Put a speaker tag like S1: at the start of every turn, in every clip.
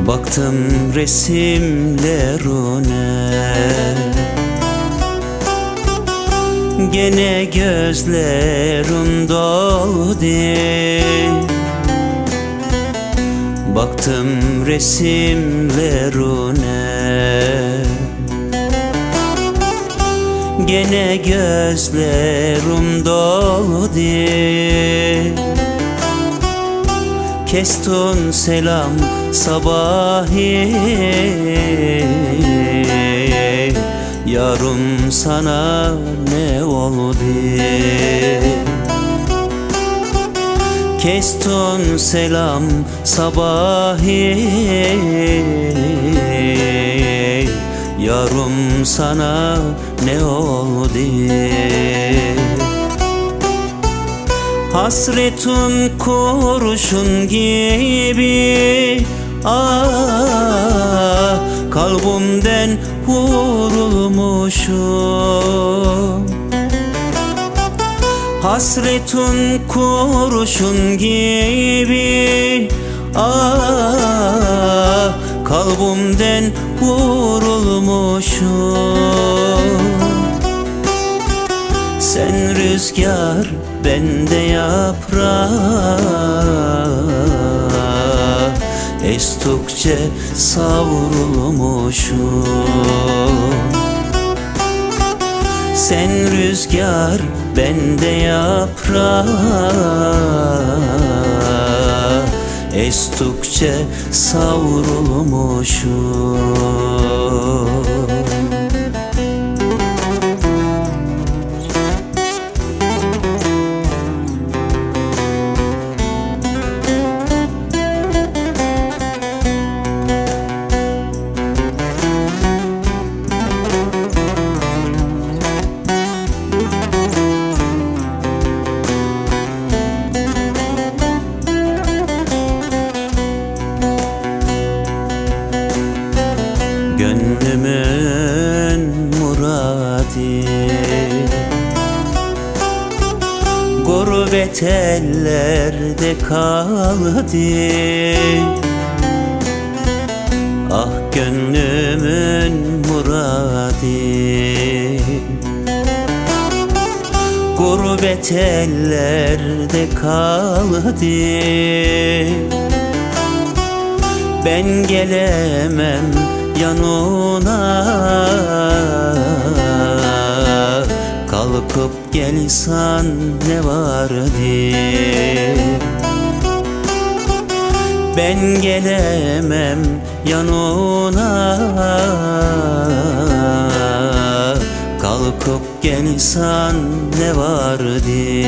S1: Baktım resimlerine, gene gözlerim doldu. Baktım resimlerine, gene gözlerim doldu. Kestun selam sabahi, yarım sana ne oldu? Kestun selam sabahi, yarım sana ne oldu? Hasretun kurşun gibi, ah, kalbimden vurulmuşum. Hasretun kurşun gibi, ah, kalbimden vurulmuşum. Sen rüzgar, ben de yaprak, estukça savrulmuşum. Sen rüzgar, ben de yaprak, estukça savrulmuşum. Gönlümün muradi, gurbet ellerde kaldı. Ah gönlümün muradi, gurbet ellerde kaldı. Ben gelemem yanına, kalkıp gelsen ne vardı? Ben gelemem yanına, kalkıp gelsen ne vardı?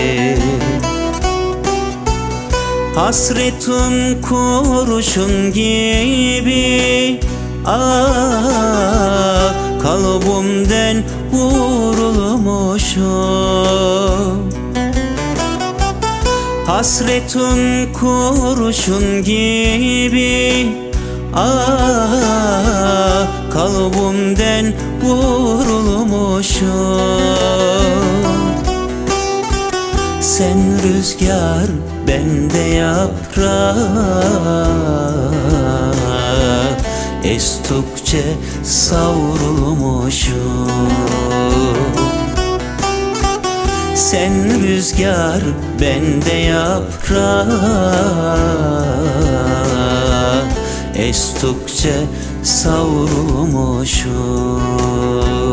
S1: Hasretun kurşun gibi, ah, kalbimden vurulmuşum. Hasretun kurşun gibi, ah, kalbimden vurulmuşum. Sen rüzgar, ben de yaprak, estukça savrulmuşum. Sen rüzgar, ben de yaprak, estukça savrulmuşum.